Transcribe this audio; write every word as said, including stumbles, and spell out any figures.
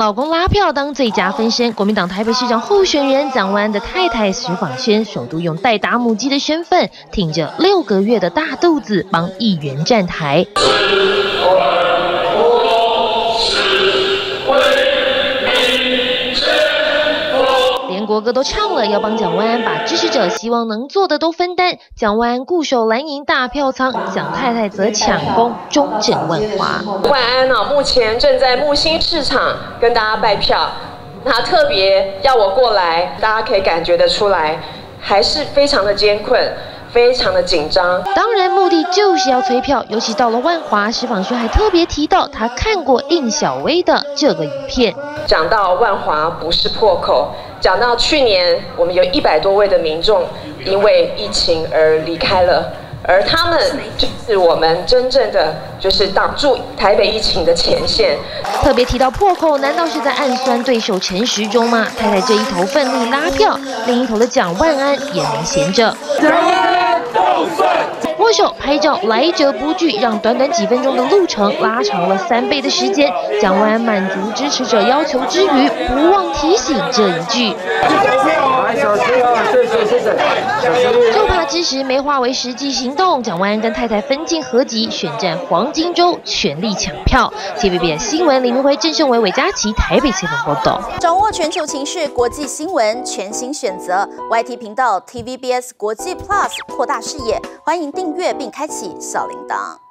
老公拉票当最佳分身，国民党台北市长候选人蒋万安的太太石访轩，首度用代打母鸡的身份，挺着六个月的大肚子帮议员站台。连国歌都唱了，要帮蒋万安把支持者希望能做的都分担。蒋万安固守蓝营大票仓，蒋太太则抢攻中正万华。 万安啊，目前正在木星市场跟大家拜票，他特别要我过来，大家可以感觉得出来，还是非常的艰困。非常的紧张， 当然目的就是要催票，尤其到了万华，石访轩还特别提到他看过应小薇的这个影片。 讲到万华不是破口，讲到去年我们有一百多位的民众因为疫情而离开了，而他们就是我们真正的就是挡住台北疫情的前线。 特别提到破口，难道是在暗酸对手陈时中吗？太太这一头奋力拉票，另一头的蒋万安也没闲着。握手拍照来者不拒，让短短几分钟的路程拉长了三倍的时间。蒋万安满足支持者要求之余，不忘提醒这一句：就怕支持没化为实际行动。蒋万安跟太太分进合集，选战黄金周，全力抢票。T V B S 新闻李明辉、郑胜伟、韦佳琪台北采访报道。 掌握全球情势、国际新闻，全新选择 Y T 频道 T V B S 国际 Plus， 扩大视野。欢迎订阅并开启小铃铛。